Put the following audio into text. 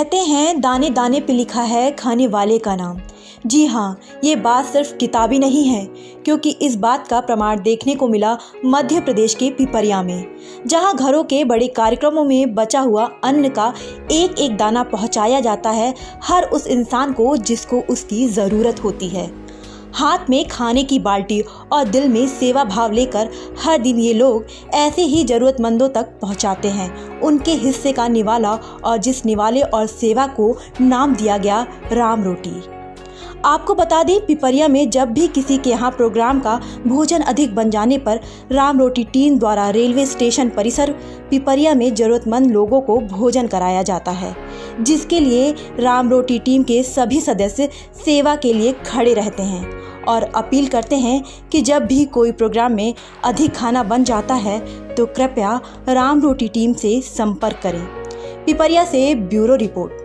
कहते हैं दाने दाने पे लिखा है खाने वाले का नाम। जी हाँ, ये बात सिर्फ किताबी नहीं है, क्योंकि इस बात का प्रमाण देखने को मिला मध्य प्रदेश के पिपरिया में, जहाँ घरों के बड़े कार्यक्रमों में बचा हुआ अन्न का एक एक दाना पहुँचाया जाता है हर उस इंसान को जिसको उसकी ज़रूरत होती है। हाथ में खाने की बाल्टी और दिल में सेवा भाव लेकर हर दिन ये लोग ऐसे ही ज़रूरतमंदों तक पहुंचाते हैं उनके हिस्से का निवाला, और जिस निवाले और सेवा को नाम दिया गया राम रोटी। आपको बता दें, पिपरिया में जब भी किसी के यहाँ प्रोग्राम का भोजन अधिक बन जाने पर राम रोटी टीम द्वारा रेलवे स्टेशन परिसर पिपरिया में ज़रूरतमंद लोगों को भोजन कराया जाता है, जिसके लिए राम रोटी टीम के सभी सदस्य सेवा के लिए खड़े रहते हैं और अपील करते हैं कि जब भी कोई प्रोग्राम में अधिक खाना बन जाता है तो कृपया राम रोटी टीम से संपर्क करें। पिपरिया से ब्यूरो रिपोर्ट।